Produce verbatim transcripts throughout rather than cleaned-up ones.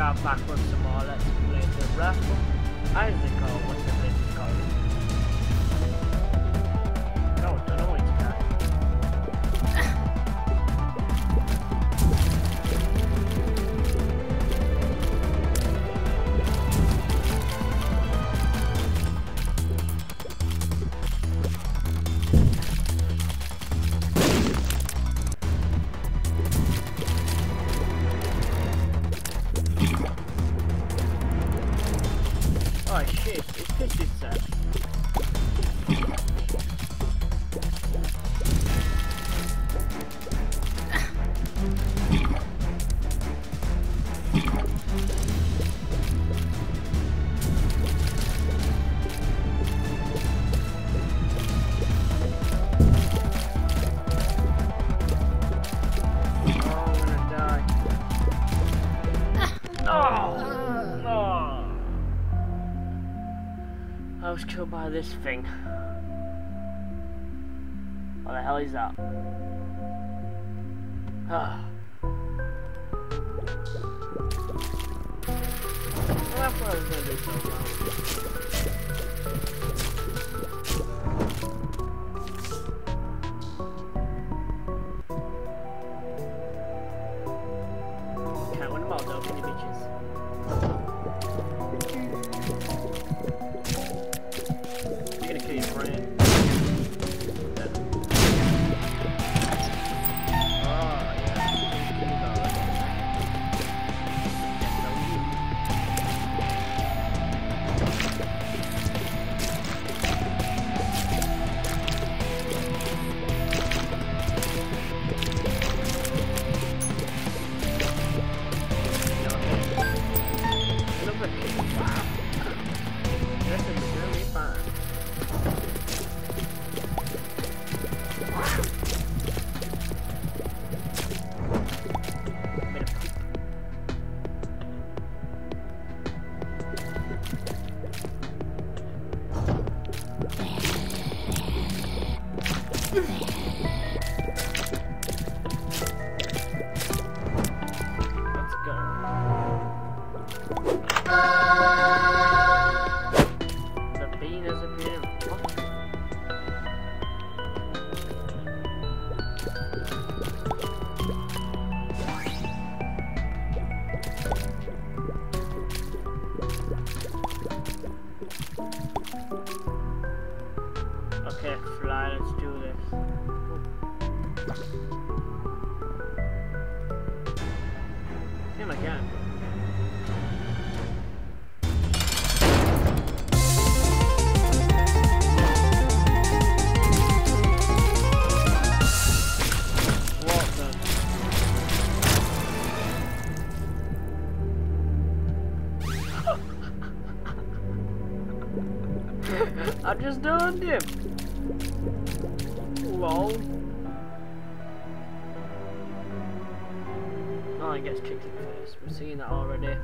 out backwards some more. Let's play the raffle. How is it called? What's the place it's called? No, I don't know what it's called. Oh shit, it's this itself. I was killed by this thing. What the hell is that? Ah. Well, I thought I was gonna do so well. Can't win them all though, can you bitches? Okay, fly, let's do this. Him again. What the? I just done him. Lol. No one gets kicked in the face. We're seeing that already.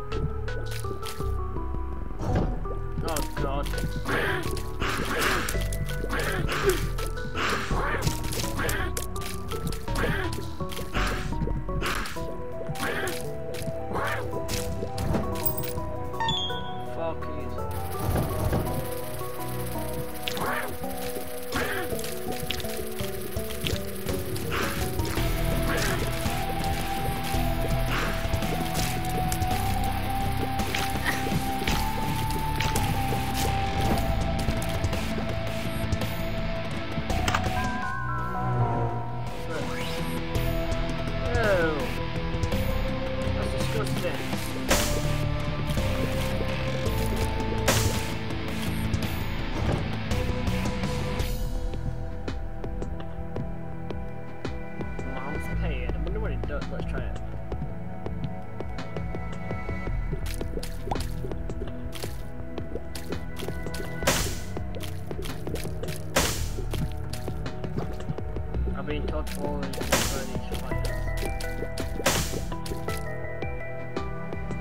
Oh god. Fuck you. Let's try it. I've been taught to always burn each fighters.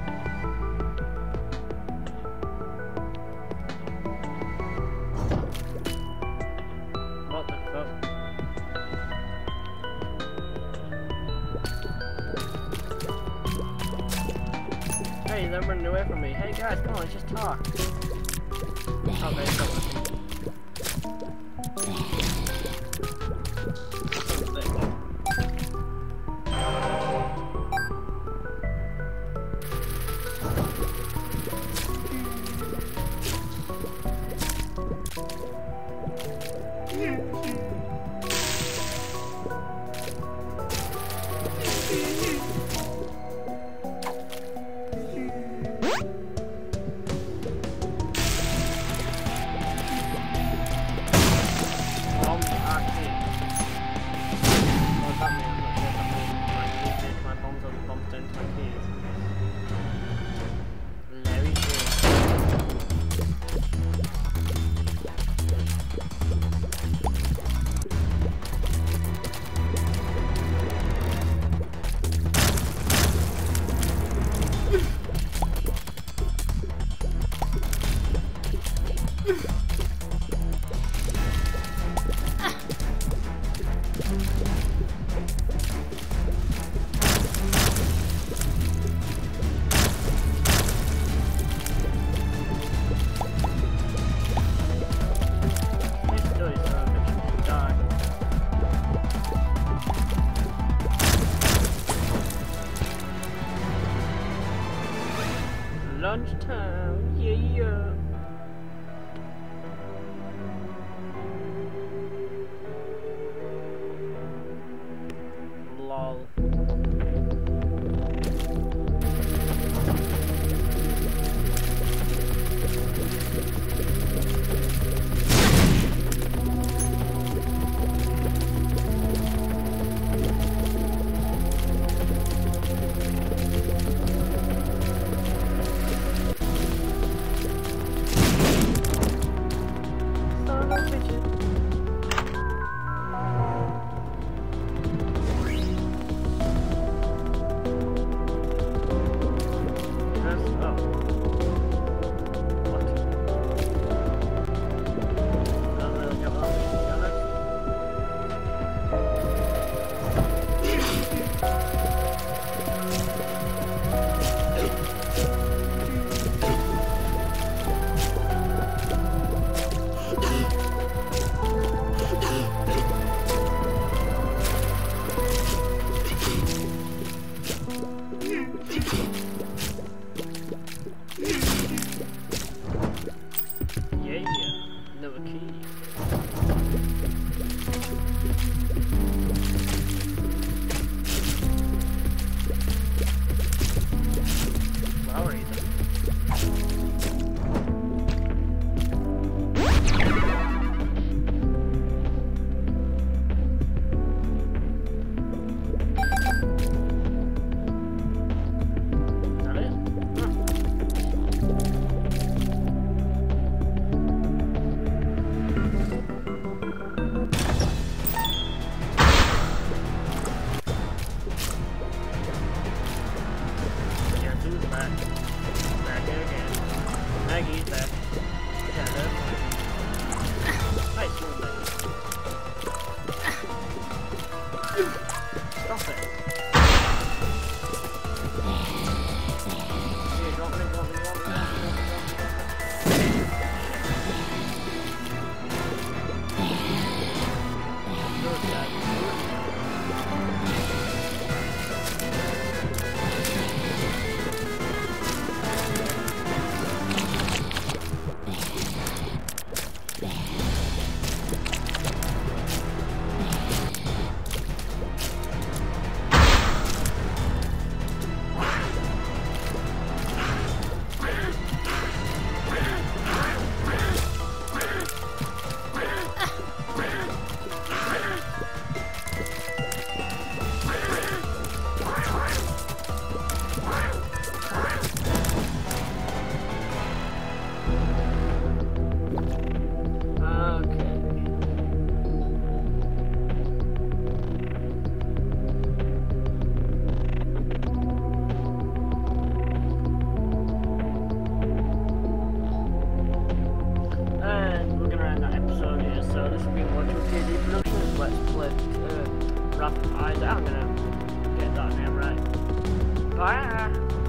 Hey, they're running away from me. Hey guys, come on, let's just talk. Okay, stop listening. Lunchtime, yeah, yeah. Lol. I'm gonna get that name right. Bye.